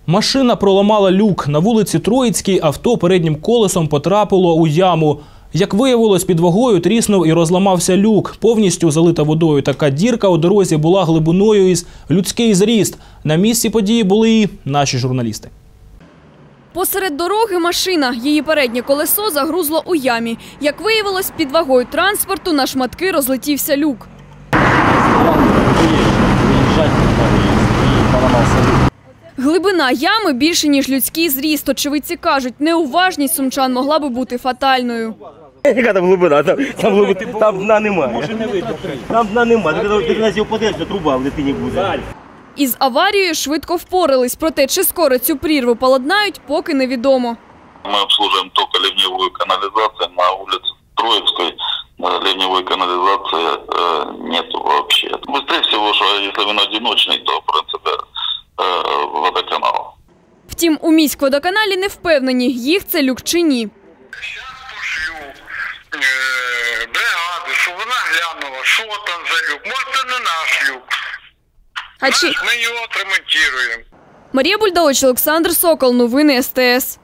Машина проламала люк. На вулиці Троїцькій авто переднім колесом потрапило у яму. Як виявилось, під вагою тріснув і розламався люк. Повністю залита водою така дірка у дорозі була глибиною із людський зріст. На місці події були і наші журналісти. Посеред дороги машина. Її переднє колесо загрузло у ямі. Як виявилось, під вагою транспорту на шматки розлетівся люк. Глибина ями більше, ніж людський зріст. Очевидці кажуть, неуважність сумчан могла би бути фатальною. Яка там глибина? Там дна немає. Там дна немає. Ти на цього подивишся, труба в дитині буде. Із аварією швидко впорались. Проте, чи скоро цю прірву поладнають, поки невідомо. Мы обслуживаем только ливневую канализацию на улице Троицкой. Ливневой канализации нету вообще. Быстрее всего, что если он одиночный, то в принципе водоканал. Втім, у міськводоканалі не впевнені, їх це люк чи ні. Зараз пошлю бригаду, щоб вона глянула, що там за люк. Може, це не наш люк. Ми його отремонтуємо. Марія Бульдович, Олександр Сокол. Новини СТС.